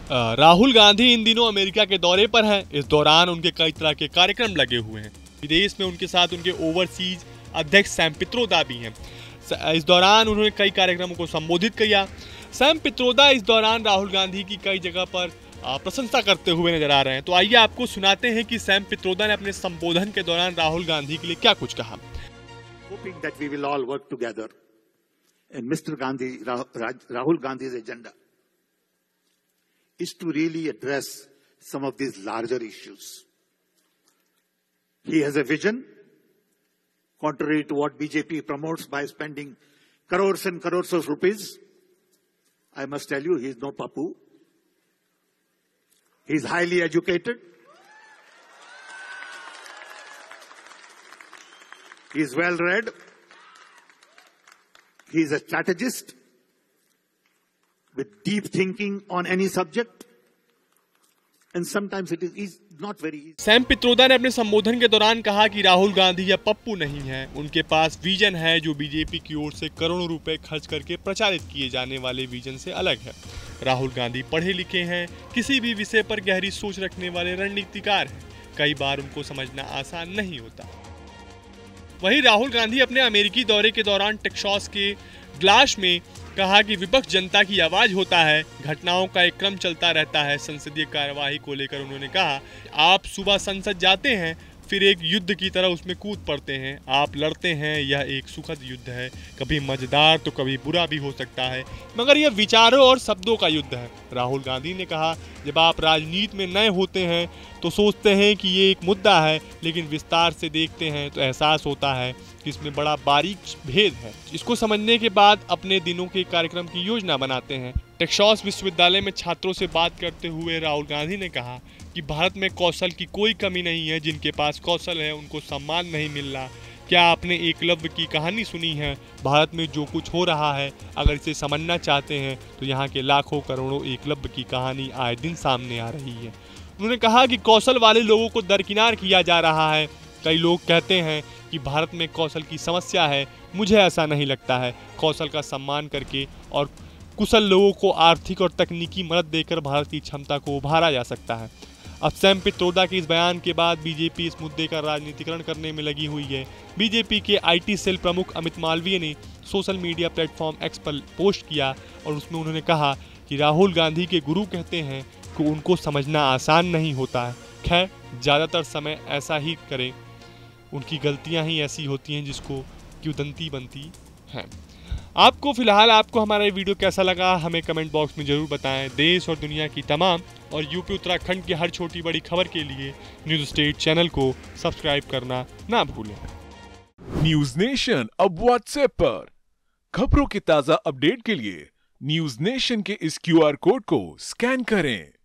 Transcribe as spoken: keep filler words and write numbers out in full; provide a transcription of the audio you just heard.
राहुल गांधी इन दिनों अमेरिका के दौरे पर हैं। इस दौरान उनके कई तरह के कार्यक्रम लगे हुए हैं। विदेश में उनके साथ उनके ओवरसीज अध्यक्ष सैम पित्रोदा भी हैं। इस दौरान उन्होंने कई कार्यक्रमों को संबोधित किया। सैम पित्रोदा इस दौरान राहुल गांधी की कई जगह पर प्रशंसा करते हुए नजर आ रहे हैं। तो आइए आपको सुनाते हैं कि सैम पित्रोदा ने अपने संबोधन के दौरान राहुल गांधी के लिए क्या कुछ कहा। Hoping that we will all work together and Mister Gandhi, Rahul Gandhi's agenda is to really address some of these larger issues. He has a vision, contrary to what B J P promotes by spending crores and crores of rupees. I must tell you, he is no papu. He is highly educated. He is well read. He is a strategist with deep thinking on any subject. And sometimes it is not very easy. Sam Pitroda ने अपने संबोधन के दौरान कहा कि राहुल गांधी या पप्पू नहीं है। उनके पास विजन है जो बीजेपी की ओर से करोड़ों रुपए खर्च करके प्रचारित किए जाने वाले विजन से अलग है। राहुल गांधी पढ़े लिखे हैं, किसी भी विषय पर गहरी सोच रखने वाले रणनीतिकार हैं। कई बार उनको समझना आसान नहीं होता। वहीं राहुल गांधी अपने अमेरिकी दौरे के दौरान टेक्सास के ग्लास में कहा कि विपक्ष जनता की आवाज होता है। घटनाओं का एक क्रम चलता रहता है। संसदीय कार्यवाही को लेकर उन्होंने कहा, आप सुबह संसद जाते हैं, फिर एक युद्ध की तरह उसमें कूद पड़ते हैं। आप लड़ते हैं, यह एक सुखद युद्ध है। कभी मजेदार तो कभी बुरा भी हो सकता है, मगर यह विचारों और शब्दों का युद्ध है। राहुल गांधी ने कहा, जब आप राजनीति में नए होते हैं तो सोचते हैं कि ये एक मुद्दा है, लेकिन विस्तार से देखते हैं तो एहसास होता है कि इसमें बड़ा बारीक भेद है। इसको समझने के बाद अपने दिनों के कार्यक्रम की योजना बनाते हैं। टेक्सास विश्वविद्यालय में छात्रों से बात करते हुए राहुल गांधी ने कहा कि भारत में कौशल की कोई कमी नहीं है। जिनके पास कौशल है उनको सम्मान नहीं मिल रहा। क्या आपने एकलव्य की कहानी सुनी है? भारत में जो कुछ हो रहा है, अगर इसे समझना चाहते हैं तो यहाँ के लाखों करोड़ों एकलव्य की कहानी आए दिन सामने आ रही है। उन्होंने कहा कि कौशल वाले लोगों को दरकिनार किया जा रहा है। कई लोग कहते हैं कि भारत में कौशल की समस्या है। मुझे ऐसा नहीं लगता है। कौशल का सम्मान करके और कुशल लोगों को आर्थिक और तकनीकी मदद देकर भारत की क्षमता को उभारा जा सकता है। अब सैम पित्रोदा के इस बयान के बाद बीजेपी इस मुद्दे का राजनीतिकरण करने में लगी हुई है। बीजेपी के आईटी सेल प्रमुख अमित मालवीय ने सोशल मीडिया प्लेटफॉर्म एक्स पर पोस्ट किया और उसमें उन्होंने कहा कि राहुल गांधी के गुरु कहते हैं कि उनको समझना आसान नहीं होता है। खैर, ज़्यादातर समय ऐसा ही करें, उनकी गलतियां ही ऐसी होती हैं जिसको किंवदंती बनती हैं। आपको फिलहाल आपको हमारा ये वीडियो कैसा लगा हमें कमेंट बॉक्स में ज़रूर बताएं। देश और दुनिया की तमाम और यूपी उत्तराखंड की हर छोटी बड़ी खबर के लिए न्यूज़ स्टेट चैनल को सब्सक्राइब करना ना भूलें। न्यूज़ नेशन अब व्हाट्सएप पर खबरों के ताज़ा अपडेट के लिए न्यूज़ नेशन के इस क्यू आर कोड को स्कैन करें।